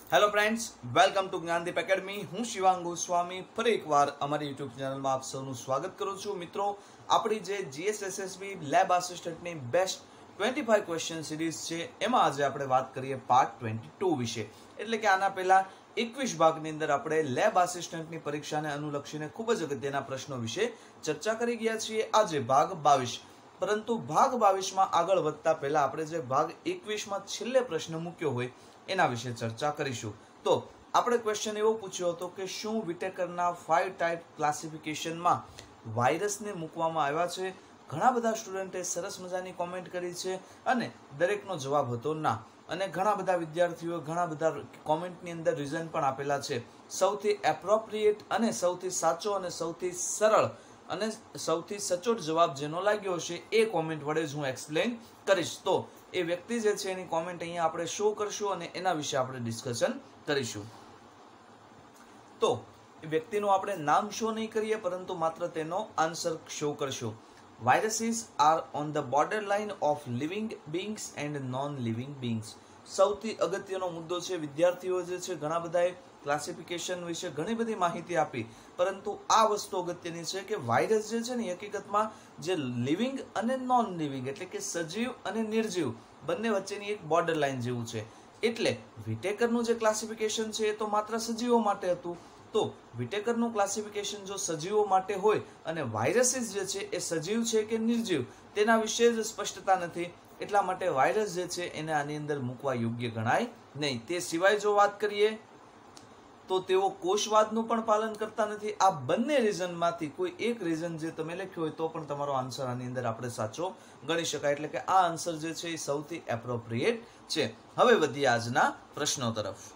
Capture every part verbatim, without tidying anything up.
Hello friends, welcome to Gyandeep academy. હું શિવાંગ ગોસ્વામી ફરી એકવાર અમારી યુટ્યુબ ચેનલમાં આપ સૌનું સ્વાગત કરું છું. મિત્રો, આપણી જે જીએસએસએસબી લેબ આસિસ્ટન્ટની best twenty five question series છે, એમાં આજે આપણે વાત કરીએ પાર્ટ ટ્વેન્ટી ટુ વિશે. એટલે કે આના પહેલા એકવીસ ભાગની અંદર આપણે લેબ આસિસ્ટન્ટની પરીક્ષાને અનુલક્ષીને ખૂબ જ અગત્યના પ્રશ્નો વિશે ચર્ચા કરી ગયા છીએ. આજે ભાગ બાવીસ. પરંતુ ભાગ બાવીસમાં આગળ વધતા પહેલા આપણે જે ભાગ એકવીસમાં છેલ્લે પ્રશ્ન મૂક્યો હોય એના વિશે ચર્ચા કરીશું. તો આપણે ક્વેશ્ચન એવો પૂછ્યો હતો કે શું વિટેકરના ફાઈવ ટાઈપ ક્લાસિફિકેશનમાં વાયરસને મૂકવામાં આવ્યા છે? ઘણા બધા સ્ટુડન્ટે સરસ મજાની કોમેન્ટ કરી છે અને દરેકનો જવાબ હતો ના. અને ઘણા બધા વિદ્યાર્થીઓ ઘણા બધા કોમેન્ટની અંદર રીઝન પણ આપેલા છે. સૌથી એપ્રોપ્રિએટ અને સૌથી સાચો અને સૌથી સરળ અને સૌથી સચોટ જવાબ જેનો લાગ્યો હશે એ કોમેન્ટ વડે જ હું એક્સપ્લેન કરીશ. તો એ વ્યક્તિ જે છે એની કોમેન્ટ અહીંયા આપણે શો કરશું અને એના વિશે આપણે ડિસ્કશન કરીશું. તો એ વ્યક્તિનું આપણે નામ શો નહીં કરીએ, પરંતુ માત્ર તેનો આન્સર શો કરશું. Viruses are on the border line of living beings and non living beings. સૌથી અગત્યનો મુદ્દો છે. વિદ્યાર્થીઓ જે છે ઘણા બધાએ ક્લાસિફિકેશન વિશે ઘણી બધી માહિતી આપી, પરંતુ આ વસ્તુ અગત્યની છે કે વાયરસ જે છે ને હકીકતમાં જે લિવિંગ અને નોન લિવિંગ એટલે કે સજીવ અને નિર્જીવ બંને વચ્ચેની એક બોર્ડર લાઇન જેવું છે. એટલે વિટેકરનું જે ક્લાસિફિકેશન છે એ તો માત્ર સજીવો માટે હતું. તો વિટેકરનું ક્લાસિફિકેશન જો સજીવો માટે હોય અને વાયરસીસ જે છે એ સજીવ છે કે નિર્જીવ તેના વિશે જ સ્પષ્ટતા નથી, એટલા માટે વાયરસ જે છે એને આની અંદર મૂકવા યોગ્ય ગણાય નહીં. તે સિવાય જો વાત કરીએ તો તેઓ કોષવાદનું પણ પાલન કરતા નથી. આ બંને રીઝનમાંથી કોઈ એક રીઝન જે તમે લખ્યો હોય તો પણ તમારો આન્સર આની અંદર આપણે સાચો ગણી શકાય. એટલે કે આ આન્સર જે છે એ સૌથી એપ્રોપ્રિએટ છે. હવે વધીએ આજના પ્રશ્નો તરફ.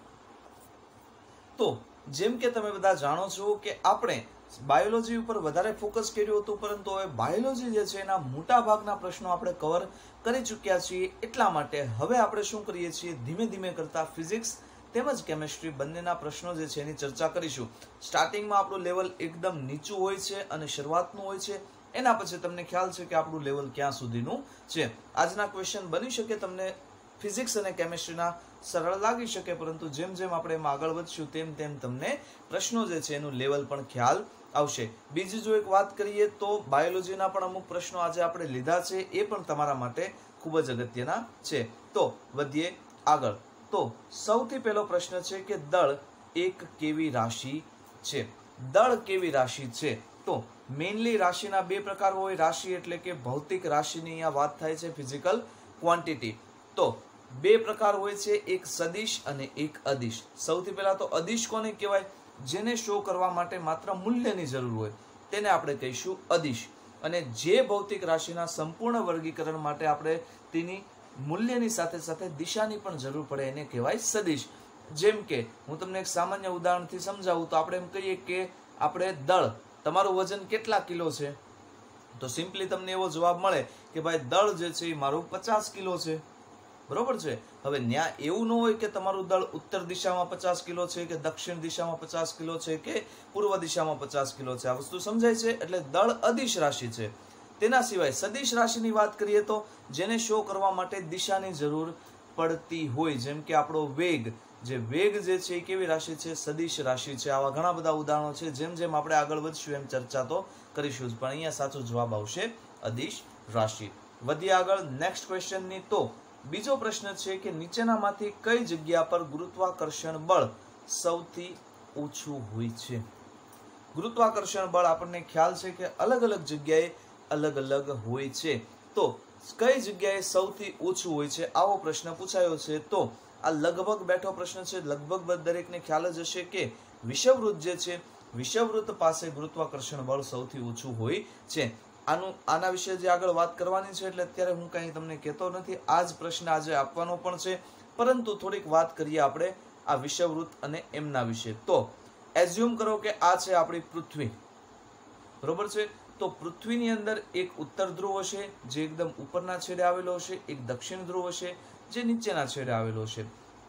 તો જેમ કે તમે બધા જાણો છો કે આપણે બાયોલોજી ઉપર વધારે ફોકસ કર્યું હતું, પરંતુ હવે બાયોલોજી જે છે એના મોટા ભાગના પ્રશ્નો આપણે કવર કરી ચૂક્યા છીએ. એટલા માટે હવે આપણે શું કરીએ છીએ, ધીમે ધીમે કરતા ફિઝિક્સ તેમજ કેમેસ્ટ્રી બંનેના પ્રશ્નો જે છે એની ચર્ચા કરીશું. સ્ટાર્ટિંગમાં આપણું લેવલ એકદમ નીચું હોય છે અને શરૂઆતનું હોય છે. એના પછી તમને ખ્યાલ છે કે આપણું લેવલ ક્યાં સુધીનું છે. આજના ક્વેશ્ચન બની શકે તમને ફિઝિક્સ અને કેમેસ્ટ્રીના સરળ લાગી શકે, પરંતુ જેમ જેમ આપણે એમાં આગળ વધશું તેમ તેમ તમને પ્રશ્નો જે છે એનું લેવલ પણ ખ્યાલ આવશે. બીજી જો એક વાત કરીએ તો બાયોલોજીના પણ અમુક પ્રશ્નો આજે આપણે લીધા છે, એ પણ તમારા માટે ખૂબ જ અગત્યના છે. તો વધીએ આગળ. તો સૌથી પહેલો પ્રશ્ન છે કે દળ એક કેવી રાશિ છે? દળ કેવી રાશિ છે? તો મેઇનલી રાશિના બે પ્રકાર હોય. રાશિ એટલે કે ભૌતિક રાશિની અહીંયા વાત થાય છે, ફિઝિકલ ક્વોન્ટિટી. તો બે પ્રકાર હોય છે, એક સદિશ અને એક અદિશ. સૌથી પહેલા તો અદિશ કોને કહેવાય? જેને શો કરવા માટે માત્ર મૂલ્યની જરૂર હોય તેને આપણે કહીશું અદિશ. અને જે ભૌતિક રાશિના સંપૂર્ણ વર્ગીકરણ માટે આપણે તેની મૂલ્યની સાથે સાથે દિશાની પણ જરૂર પડે એને કહેવાય સદિશ. જેમ કે હું તમને એક સામાન્ય ઉદાહરણથી સમજાવું તો આપણે એમ કહીએ કે આપણે દળ, તમારું વજન કેટલા કિલો છે? તો સિમ્પલી તમને એવો જવાબ મળે કે ભાઈ દળ જે છે એ મારું પચાસ કિલો છે. બરોબર છે. હવે ન્યા એવું ન હોય કે તમારું દળ ઉત્તર દિશામાં પચાસ કિલો છે કે દક્ષિણ દિશામાં પચાસ કિલો છે કે પૂર્વ દિશામાં પચાસ કિલો છે. આ વસ્તુ સમજાય છે? એટલે દળ અદિશ રાશિ છે. તેના સિવાય સદિશ રાશિની વાત કરીએ તો જેને શો કરવા માટે દિશાની જરૂર પડતી હોય, જેમ કે આપણો વેગ, જે વેગ જે છે એ કેવી રાશિ છે? સદિશ રાશિ છે. આવા ઘણા બધા ઉદાહરણો છે. જેમ જેમ આપણે આગળ વધશું એમ ચર્ચા તો કરીશું, પણ અહીંયા સાચો જવાબ આવશે અદિશ રાશિ. વધીએ આગળ નેક્સ્ટ ક્વેશ્ચનની. તો બીજો પ્રશ્ન છે કે નીચેનામાંથી કઈ જગ્યા પર ગુરુત્વાકર્ષણ બળ સૌથી ઓછું હોય છે? ગુરુત્વાકર્ષણ બળ આપણને ખ્યાલ છે કે અલગ અલગ જગ્યાએ અલગ અલગ હોય છે. તો કઈ જગ્યાએ સૌથી ઓછું હોય છે આવો પ્રશ્ન પૂછાયો છે. તો આ લગભગ બેઠો પ્રશ્ન છે. લગભગ દરેકને ખ્યાલ જ હશે કે વિષવવૃત્ત જે છે, વિષવવૃત્ત પાસે ગુરુત્વાકર્ષણ બળ સૌથી ઓછું હોય છે. આનું આના વિશે જે આગળ વાત કરવાની છે, એટલે અત્યારે હું કંઈ તમને કહેતો નથી. આ જ પ્રશ્ન આજે આપવાનો પણ છે, પરંતુ થોડીક વાત કરીએ આપણે આ વિષવવૃત્ત અને એમના વિશે. તો એઝ્યુમ કરો કે આ છે આપણી પૃથ્વી. બરોબર છે. તો પૃથ્વીની અંદર એક ઉત્તર ધ્રુવ હશે જે એકદમ ઉપરના છેડે આવેલો હશે, એક દક્ષિણ ધ્રુવ હશે જે નીચેના છેડે આવેલો છે.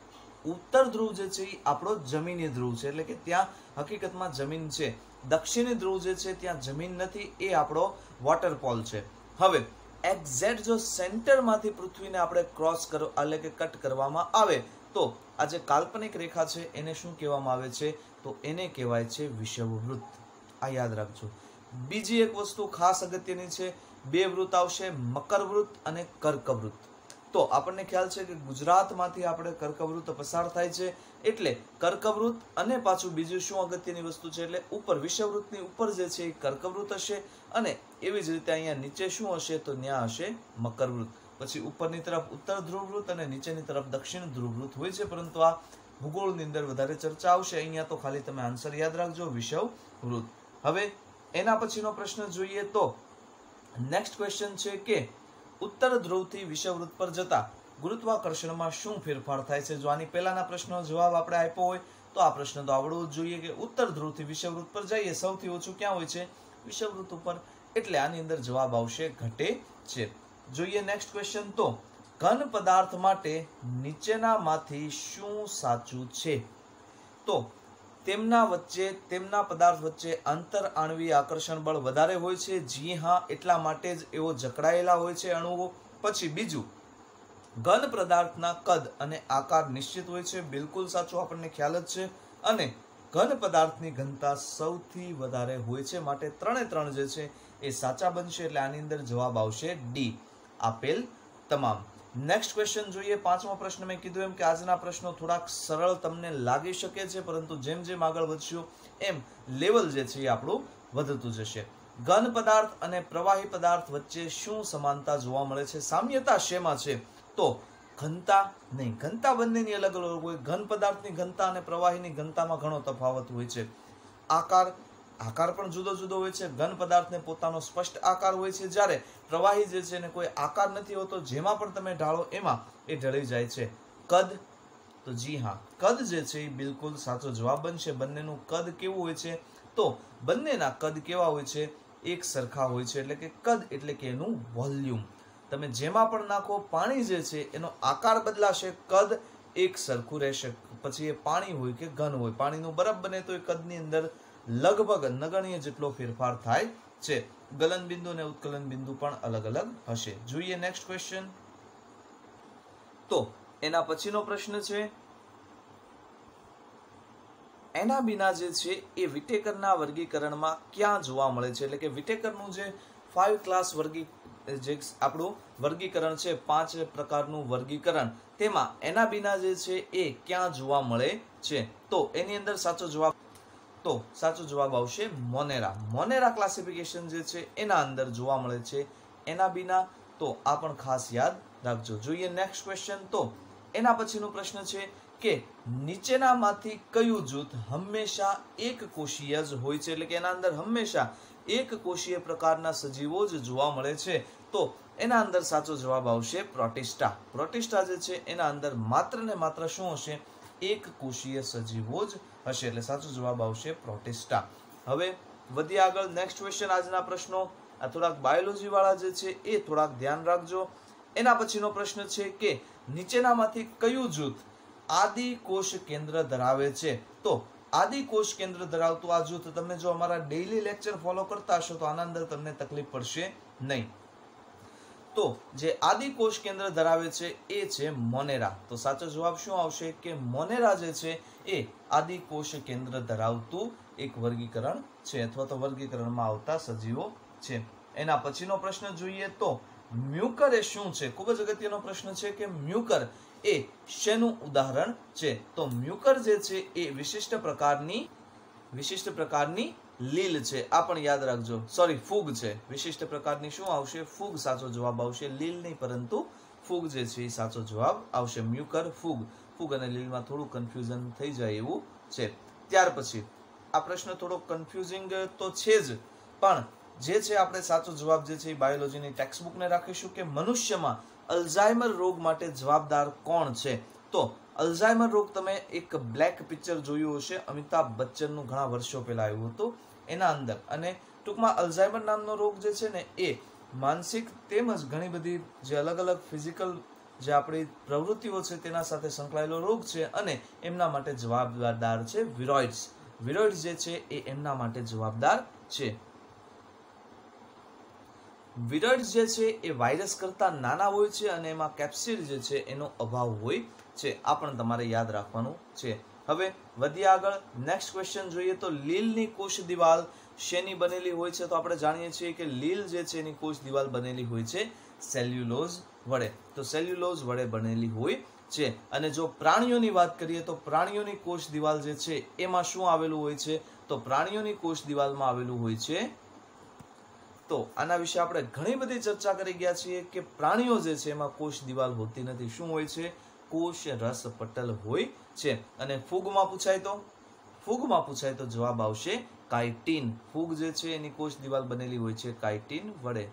ઉત્તર ધ્રુવ જે છે એ આપણો જમીની ધ્રુવ છે, એટલે કે ત્યાં હકીકતમાં જમીન છે. દક્ષિણી ધ્રુવ જે છે ત્યાં જમીન નથી, એ આપણો વોટરપોલ છે. હવે એક્ઝેક્ટ જો સેન્ટરમાંથી પૃથ્વીને આપણે ક્રોસ કરો એટલે કે કટ કરવામાં આવે તો આ જે કાલ્પનિક રેખા છે એને શું કહેવામાં આવે છે? તો એને કહેવાય છે વિષુવવૃત્ત. આ યાદ રાખજો. બીજી એક વસ્તુ ખાસ અગત્યની છે, બે વૃત્ત આવશે, મકરવૃત્ત અને કર્કવૃત્ત. તો આપણને ખ્યાલ છે કે ગુજરાતમાંથી આપણે કર્કવૃત્ત પસાર થાય છે, એટલે કર્કવૃત્ત અને પાછું બીજું શું અગત્યની વસ્તુ છે, એટલે ઉપર વિષુવવૃત્તની ઉપર જે છે એ કર્કવૃત્ત હશે, અને એવી જ રીતે અહીંયા નીચે શું હશે? તો ત્યાં હશે મકરવૃત્ત. પછી ઉપરની તરફ ઉત્તર ધ્રુવવૃત્ત અને નીચેની તરફ દક્ષિણ ધ્રુવવૃત્ત હોય છે, પરંતુ આ ભૂગોળની અંદર વધારે ચર્ચા આવશે. અહીંયા તો ખાલી તમે આન્સર યાદ રાખજો, વિષુવવૃત્ત. હવે એના પછીનો પ્રશ્ન જોઈએ તો નેક્સ્ટ ક્વેશ્ચન છે કે ઉત્તર ધ્રુવથી વિષુવવૃત્ત પર જતા ગુરુત્વાકર્ષણમાં શું ફેરફાર થાય છે? જો આની પહેલાના પ્રશ્નનો જવાબ આપણે આપ્યો હોય તો આ પ્રશ્ન તો આવડવો જ જોઈએ કે ઉત્તર ધ્રુવથી વિષુવવૃત્ત પર જઈએ સૌથી ઓછું ક્યાં હોય છે? વિષુવવૃત્ત ઉપર. એટલે આની અંદર જવાબ આવશે ઘટે છે. જોઈએ નેક્સ્ટ ક્વેશ્ચન. તો ઘન પદાર્થ માટે નીચેનામાંથી શું સાચું છે? તો તેમના વચ્ચે તેમના પદાર્થ વચ્ચે આંતર આણ્વીય આકર્ષણ બળ વધારે હોય છે. જી હા, એટલા માટે જ એવો જકડાયેલા હોય છે અણુઓ. પછી બીજું, ઘન પદાર્થના કદ અને આકાર નિશ્ચિત હોય છે. બિલકુલ સાચું, આપણને ખ્યાલ જ છે. અને ઘન પદાર્થની ઘનતા સૌથી વધારે હોય છે, માટે ત્રણે ત્રણ જે છે એ સાચા બનશે. એટલે આની અંદર જવાબ આવશે ડી, આપેલ તમામ. નેક્સ્ટ ક્વેશ્ચન જોઈએ. પાંચમો પ્રશ્ન. મેં કીધું એમ કે આજના પ્રશ્નો થોડાક સરળ તમને લાગી શકે છે, પરંતુ જેમ જેમ આગળ વધશું એમ લેવલ જે છે એ આપણું વધતું જશે. ઘન પદાર્થ અને પ્રવાહી પદાર્થ વચ્ચે શું સમાનતા જોવા મળે છે? સામ્યતા શેમાં છે? તો ઘનતા નહીં, ઘનતા બંનેની અલગ અલગ હોય. ઘન પદાર્થની ઘનતા અને પ્રવાહીની ઘનતામાં ઘણો તફાવત હોય છે. આકાર આકાર પણ જુદો જુદો હોય છે. ઘન પદાર્થને પોતાનો સ્પષ્ટ આકાર હોય છે, જ્યારે પ્રવાહી જે છે એને કોઈ આકાર નથી હોતો. જેમાં પણ તમે ઢાળો એમાં એ ઢળી જાય છે. કદ, તો જી હા, કદ જે છે એ બિલકુલ સાચો જવાબ બનશે. બંનેનું કદ કેવું હોય છે? તો બંનેના કદ કેવા હોય છે? એક સરખા હોય છે. એટલે કે કદ એટલે કે એનું વોલ્યુમ. તમે જેમાં પણ નાખો, પાણી જે છે એનો આકાર બદલાશે, કદ એક સરખું રહેશે. પછી એ પાણી હોય કે ઘન હોય, પાણીનું બરફ બને તો એ કદની અંદર લગભગ નગણ્ય જેટલો ફેરફાર થાય છે. ગલન બિંદુ અને ઉત્કલન બિંદુ પણ અલગ અલગ હશે. જોઈએ નેક્સ્ટ ક્વેશ્ચન. તો એના પછીનો પ્રશ્ન છે, એના વિના જે છે એ વિટેકરના વર્ગીકરણમાં ક્યાં જોવા મળે છે? એટલે કે વિટેકરનું જે ફાઈવ ક્લાસ વર્ગી જે આપણું વર્ગીકરણ છે, પાંચ પ્રકારનું વર્ગીકરણ, તેમાં એના વિના જે છે એ ક્યાં જોવા મળે છે? તો એની અંદર સાચો જવાબ તો સાચો જવાબ આવશે મોનેરા. મોનેરા ક્લાસિફિકેશન જે છે એના અંદર જોવા મળે છે એના વિના. તો આ પણ ખાસ યાદ રાખજો. જોઈએ નેક્સ્ટ ક્વેશ્ચન. તો એના પછીનો પ્રશ્ન છે કે નીચેનામાંથી કયું જૂથ હંમેશા એક કોષીય જ હોય છે? એટલે કે એના અંદર હંમેશા એક કોષીય પ્રકારના સજીવો જ જોવા મળે છે. તો એના અંદર સાચો જવાબ આવશે પ્રોટિસ્ટા. પ્રોટિસ્ટા જે છે એના અંદર માત્ર ને માત્ર શું હશે? એક કોષીય સજીવો જ હશે. એટલે સાચો જવાબ આવશે પ્રોટિસ્ટા. હવે વધીએ આગળ. Next question. આજના પ્રશ્નો આ થોડાક બાયોલોજી વાળા જે છે એ થોડાક ધ્યાન રાખજો. એના પછીનો પ્રશ્ન છે કે નીચેનામાંથી કયું જૂથ આદિ કોષ કેન્દ્ર ધરાવે છે? તો આદિ કોષ કેન્દ્ર ધરાવતું આ જૂથ, તમને જો અમારા ડેઈલી લેક્ચર ફોલો કરતા હશો તો આના અંદર તમને તકલીફ પડશે નહીં. તો જે આદિ કોષ કેન્દ્ર ધરાવે છે એ છે મોનેરા. તો સાચો જવાબ શું આવશે? કે મોનેરા જે છે એ આદિ કોષ કેન્દ્ર ધરાવતું એક વર્ગીકરણ છે, અથવા તો વર્ગીકરણમાં આવતા સજીવો છે. એના પછીનો પ્રશ્ન જોઈએ તો મ્યુકર એ શું છે? ખૂબ જ અગત્યનો પ્રશ્ન છે કે મ્યુકર એ શેનું ઉદાહરણ છે? તો મ્યુકર જે છે એ વિશિષ્ટ પ્રકારની વિશિષ્ટ પ્રકારની લીલ છે. આ પણ યાદ રાખજો. સોરી, ફૂગ છે. વિશિષ્ટ પ્રકારની શું આવશે? ફૂગ સાચો જવાબ આવશે. લીલ નહીં, પરંતુ ફૂગ જે છે એ સાચો જવાબ આવશે. મ્યુકર, ફૂગ. ફૂગ અને લીલમાં થોડું કન્ફ્યુઝન થઈ જાય એવું છે. ત્યાર પછી આ પ્રશ્ન થોડો કન્ફ્યુઝિંગ તો છે જ, પણ જે છે આપણે સાચો જવાબ જે છે એ બાયોલોજીની ટેક્સ્ટબુકને રાખીશું કે મનુષ્યમાં અલ્ઝાઇમર રોગ માટે જવાબદાર કોણ છે? તો અલ્ઝાઇમર રોગ, તમે એક બ્લેક પિક્ચર જોયું હશે, અમિતાભ બચ્ચનનું, ઘણા વર્ષો પહેલા આવ્યું હતું એના અંદર. અને ટૂંકમાં અલ્ઝાઇમર નામનો રોગ જે છે ને એ માનસિક તેમજ ઘણી બધી જે અલગ અલગ ફિઝિકલ જે આપણી પ્રવૃત્તિઓ છે તેના સાથે સંકળાયેલો રોગ છે, અને એમના માટે જવાબદાર છે વિરોઇડ્સ. વિરોઇડ્સ જે છે એ એમના માટે જવાબદાર છે. વિરોઇડ્સ જે છે એ વાયરસ કરતા નાના હોય છે અને એમાં કેપ્સિડ જે છે એનો અભાવ હોય છે, આ પણ તમારે યાદ રાખવાનું છે. હવે વધીએ આગળ. નેક્સ્ટ ક્વેશ્ચન જોઈએ તો લીલની કોષ દિવાલ શેની બનેલી હોય છે? તો આપણે જાણીએ છીએ કે લીલ જે છે એની કોષ દિવાલ બનેલી હોય છે સેલ્યુલોઝ વડે. તો સેલ્યુલોઝ વડે બનેલી હોય છે. અને જો પ્રાણીઓની વાત કરીએ તો પ્રાણીઓની કોષ દિવાલ જે છે એમાં શું આવેલું હોય છે? તો પ્રાણીઓની કોષ દિવાલમાં આવેલું હોય છે. તો આના વિશે આપણે ઘણી બધી ચર્ચા કરી ગયા છીએ કે પ્રાણીઓ જે છે એમાં કોષ દિવાલ હોતી નથી. શું હોય છે? કોષ રસ પટલ હોય છે. અને ફૂગમાં પૂછાય તો ફૂગમાં પૂછાય તો જવાબ આવશે કાઇટિન. ફૂગ જે છે એની કોષ દિવાલ બનેલી હોય છે કાઇટિન વડે.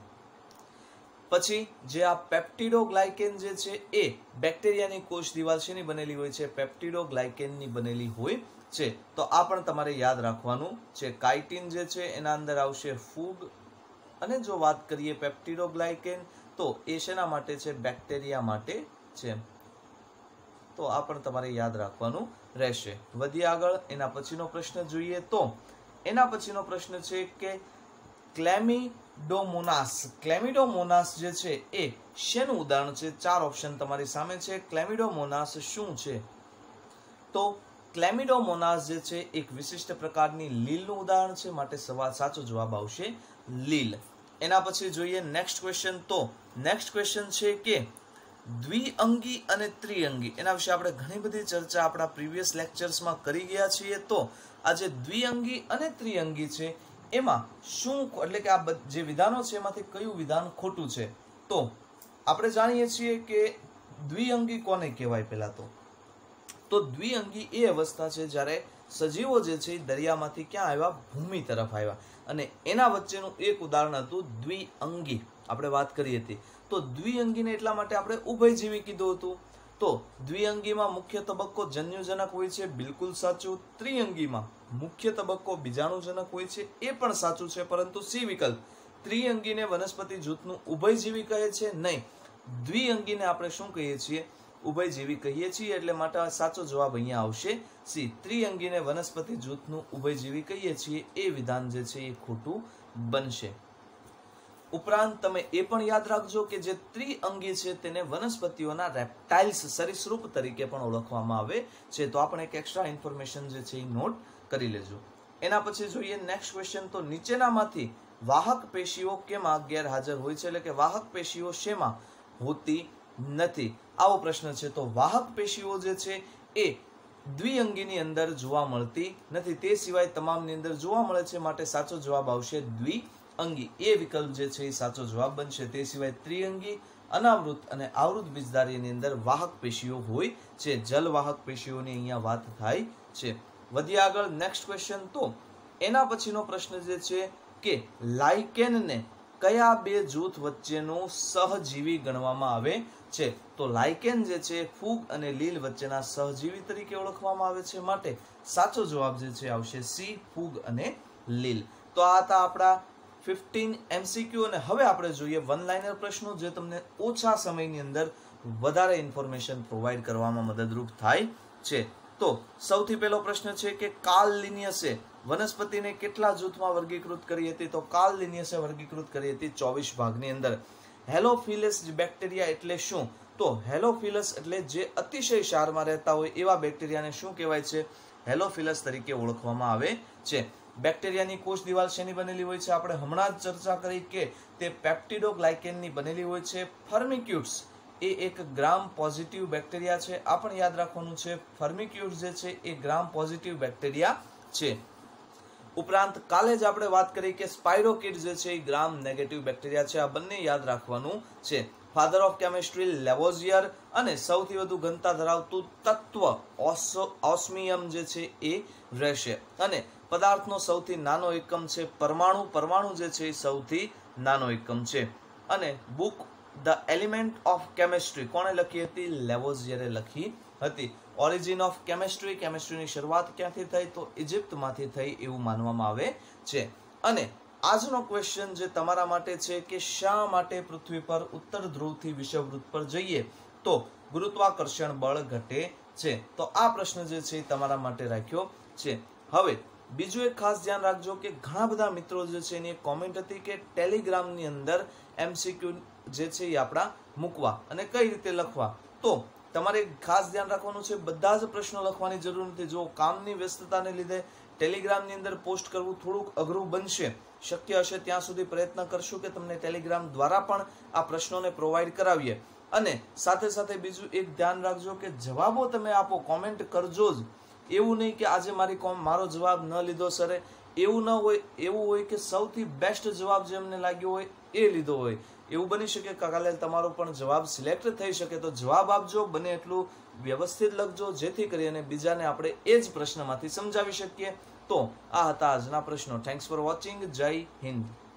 પછી જે આ પેપ્ટિડોગ્લાયકેન જે છે એ બેક્ટેરિયાની કોષ દિવાલ શેની બનેલી હોય છે? પેપ્ટિડોગ્લાયકેનની બનેલી હોય છે. તો આ પણ તમારે યાદ રાખવાનું છે. કાઇટિન જે છે એના અંદર આવશે ફૂગ. અને જો વાત કરીએ પેપ્ટિડોગ્લાયકેન તો એ શેના માટે છે? બેક્ટેરિયા માટે છે. તો આ પણ તમારે યાદ રાખવાનું રહેશે. વધીએ આગળ. એના પછીનો પ્રશ્ન જોઈએ તો એના પછીનો પ્રશ્ન છે કે ક્લેમિડોમોનાસ ક્લેમિડોમોનાસ જે છે એ શેનું ઉદાહરણ છે? ચાર ઓપ્શન તમારી સામે છે. ક્લેમિડોમોનાસ શું છે? તો ક્લેમિડોમોનાસ જે છે એક વિશિષ્ટ પ્રકારની લીલનું ઉદાહરણ છે, માટે સવાલ સાચો જવાબ આવશે લીલ. એના પછી જોઈએ નેક્સ્ટ ક્વેશ્ચન. તો નેક્સ્ટ ક્વેશ્ચન છે કે દ્વિઅંગી અને ત્રિઅંગી, એના વિશે આપણે ઘણી બધી ચર્ચા આપણા પ્રીવિયસ લેક્ચર્સમાં કરી ગયા છીએ. તો આ જે દ્વિઅંગી અને ત્રિઅંગી છે એમાં શું, એટલે કે આ જે વિધાનો છે એમાંથી કયું વિધાન ખોટું છે? તો આપણે જાણીએ છીએ કે દ્વિઅંગી કોને કહેવાય? પહેલા તો તો દ્વિઅંગી એ અવસ્થા છે જ્યારે સજીવો જે છે દરિયામાંથી ક્યાં આવ્યા? ભૂમિ તરફ આવ્યા. અને એના વચ્ચેનું એક ઉદાહરણ હતું દ્વિઅંગી, આપણે વાત કરી હતી. તો દ્વિઅંગીને એટલા માટે આપણે ઉભયજીવી કીધું હતું. તો દ્વિઅંગીમાં મુખ્ય તબક્કો જન્યુજનક હોય છે, બિલકુલ સાચું. ત્રિઅંગીમાં મુખ્ય તબક્કો બીજાણુજનક હોય છે, એ પણ સાચું છે, પરંતુ સી વિકલ્પ. ત્રિઅંગીને વનસ્પતિ જૂથનું ઉભયજીવી કહે છે નહીં, દ્વિઅંગીને આપણે શું કહીએ છીએ? ઉભયજીવી કહીએ છીએ. એટલે માટે સાચો જવાબ અહીંયા આવશે સી. ત્રિઅંગીને વનસ્પતિ જૂથનું ઉભયજીવી કહીએ છીએ એ વિધાન જે છે એ ખોટું બનશે. ઉપરાંત તમે એ પણ યાદ રાખજો કે જે ત્રિઅંગી છે તેને વનસ્પતિઓના રેપ્ટાઇલ્સ સરીસૃપ તરીકે પણ ઓળખવામાં આવે છે. તો આપણે એક એક્સ્ટ્રા ઇન્ફોર્મેશન જે છે એ નોટ કરી લેજો. એના પછી જોઈએ નેક્સ્ટ ક્વેશ્ચન. તો નીચેનામાંથી વાહક પેશીઓ કેમાં ગેરહાજર હોય છે? એટલે કે વાહક પેશીઓ શેમાં હોતી નથી? આવો પ્રશ્ન છે. તો વાહક પેશીઓ જે છે એ દ્વિઅંગીની અંદર જોવા મળતી નથી, તે સિવાય તમામની અંદર જોવા મળે છે, માટે સાચો જવાબ આવશે દ્વિઅંગી. એ વિકલ્પ જે છે એ સાચો જવાબ બનશે. તે સિવાય ત્રિઅંગી, અનાવૃત અને આવૃત બીજધારીની અંદર વાહક પેશીઓ હોય છે. જલવાહક પેશીઓની અહીંયા વાત થાય છે. વધીએ આગળ. Next question. તો એના પછીનો પ્રશ્ન જે છે કે લાઇકેનને કયા બે જૂથ વચ્ચેનો સહજીવી ગણવામાં આવે છે? તો લાઇકેન જે છે ફૂગ અને લીલ વચ્ચેના સહજીવી તરીકે ઓળખવામાં આવે છે, માટે સાચો જવાબ જે છે આવશે સી, ફૂગ અને લીલ. તો આ હતા આપણા ફિફ્ટીન એમસીક્યુ. અને હવે આપણે જોઈએ વન લાઇનર પ્રશ્નો, જે તમને ઓછા સમયની અંદર વધારે ઇન્ફોર્મેશન પ્રોવાઈડ કરવામાં મદદરૂપ થાય છે. તો સૌથી પહેલો પ્રશ્ન છે કે કાર્લ લિનિયસે વનસ્પતિને કેટલા જૂથમાં વર્ગીકૃત કરી હતી? તો કાર્લ લિનિયસે વર્ગીકૃત કરી હતી ચોવીસ ભાગની અંદર. હેલોફિલસ બેક્ટેરિયા એટલે શું? તો હેલોફિલસ એટલે જે અતિશય ક્ષારમાં રહેતા હોય એવા બેક્ટેરિયાને શું કહેવાય છે? હેલોફિલસ તરીકે ઓળખવામાં આવે છે. બેક્ટેરિયાની કોષ દિવાલ શેની બનેલી હોય છે? આપણે હમણાં જ ચર્ચા કરી કે તે પેપ્ટિડોગ્લાયકેનની બનેલી હોય છે. ફર્મિક્યુટ્સ એ એક ગ્રામ પોઝિટિવ બેક્ટેરિયા છે, આ પણ યાદ રાખવાનું છે. ફર્મિક્યુટ્સ જે છે એ ગ્રામ પોઝિટિવ બેક્ટેરિયા છે. ઉપરાંત કાલે જ આપણે વાત કરી કે સ્પાઇરોકિડ જે છે એ ગ્રામ નેગેટિવ બેક્ટેરિયા છે. આ બંને યાદ રાખવાનું છે. ફાધર ઓફ કેમિસ્ટ્રી લેવોઝિયર, અને સૌથી વધુ ઘનતા ધરાવતું તત્વ ઓસ્મિયમ જે છે એ રહેશે. અને પદાર્થનો સૌથી નાનો એકમ છે પરમાણુ. પરમાણુ જે છે એ સૌથી નાનો એકમ છે. અને book the element of chemistry કોણે લખી હતી? લેવોઝિયરે લખી હતી. ઓરિજિન ઓફ કેમિસ્ટ્રી, કેમિસ્ટ્રીની શરૂઆત ક્યાંથી થઈ? તો ઇજિપ્તમાંથી થઈ એવું માનવામાં આવે છે. અને આજનો ક્વેશ્ચન જે તમારા માટે છે કે શા માટે પૃથ્વી પર ઉત્તર ધ્રુવથી વિષુવવૃત્ત પર જઈએ તો ગુરુત્વાકર્ષણ બળ ઘટે છે? તો આ પ્રશ્ન જે છે તમારા માટે રાખ્યો છે. હવે બીજું એક ખાસ ધ્યાન રાખજો કે ઘણા બધા મિત્રો જે છે એની એક કોમેન્ટ હતી કે ટેલિગ્રામની અંદર એમસીક્યુ જે છે એ આપણા મૂકવા અને કઈ રીતે લખવા. તો તમારે ખાસ ધ્યાન રાખવાનું છે, બધા જ પ્રશ્નો લખવાની જરૂર નથી. જો કામની વ્યસ્તતાને લીધે ટેલિગ્રામની અંદર પોસ્ટ કરવું થોડુંક અઘરું બનશે, શક્ય હશે ત્યાં સુધી પ્રયત્ન કરશું કે તમને ટેલિગ્રામ દ્વારા પણ આ પ્રશ્નોને પ્રોવાઈડ કરાવીએ. અને સાથે સાથે બીજું એક ધ્યાન રાખજો કે જવાબો તમે આપો, કોમેન્ટ કરજો જ. એવું નહીં કે આજે મારી કોમ મારો જવાબ ન લીધો સરે, એવું ન હોય. એવું હોય કે સૌથી બેસ્ટ જવાબ જે અમને લાગ્યો હોય એ લીધો હોય. એવું બની શકે કે કાલે તમારો પણ જવાબ સિલેક્ટ થઈ શકે. તો જવાબ આપજો, બને એટલું વ્યવસ્થિત લખજો, જેથી કરીને બીજાને આપણે એ જ પ્રશ્નમાંથી સમજાવી શકીએ. તો આ હતા આજના પ્રશ્નો. Thanks for watching. જય હિન્દ.